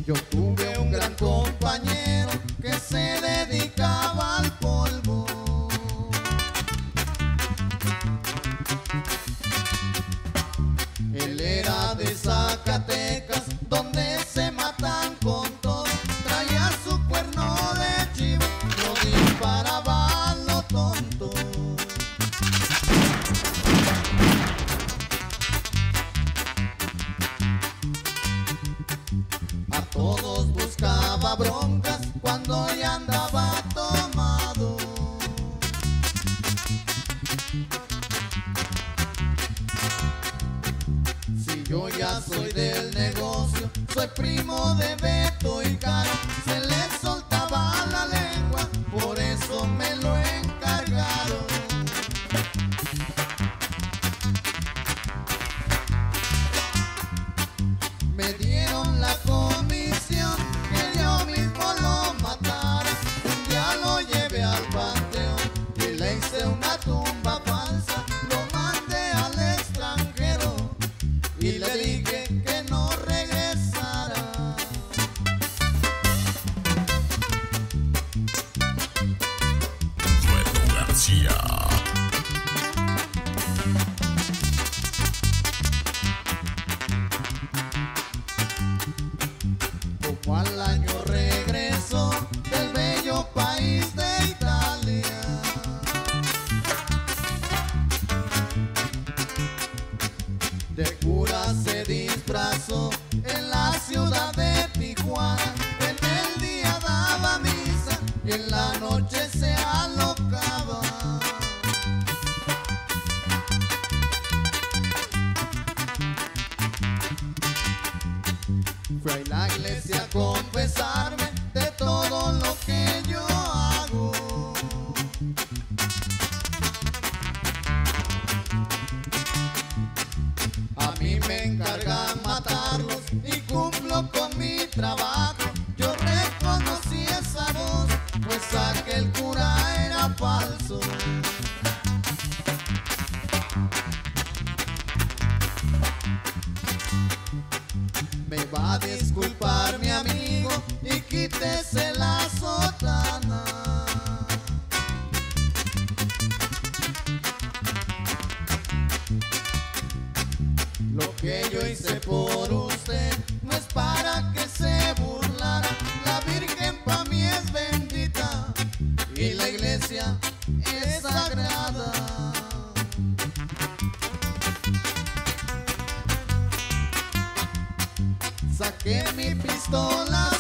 Yo tuve un gran compañero que se dedicaba al polvo. Él era de Zacatecas, donde se matan con todo. Traía su cuerno de chivo, no disparaba a lo tonto. A todos buscaba broncas cuando ya andaba tomado. Si yo ya soy del negocio, soy primo de Beto y Caro, se le soltaba la lengua, por eso me lo encargaron. Me dieron la comisión que yo mismo lo matara. Un día lo llevé al panteón y le hice una tumba falsa. Lo mandé al extranjero y le dije que no regresara. Dueto García. Como al año regresó del bello país de Italia. De cura se disfrazó en la ciudad de Tijuana. En el día daba misa y en la noche se alocaba. Fui a la iglesia a confesarme de todo lo que yo hago. A mí me encargan matarlos y cumplo con mi trabajo. Yo reconocí esa voz, pues aquel cura era falso. Me va a disculpar mi amigo y quítese la sotana. Lo que yo hice por usted no es para que se burlara. La Virgen pa' mí es bendita y la iglesia es sagrada. Saqué mi pistola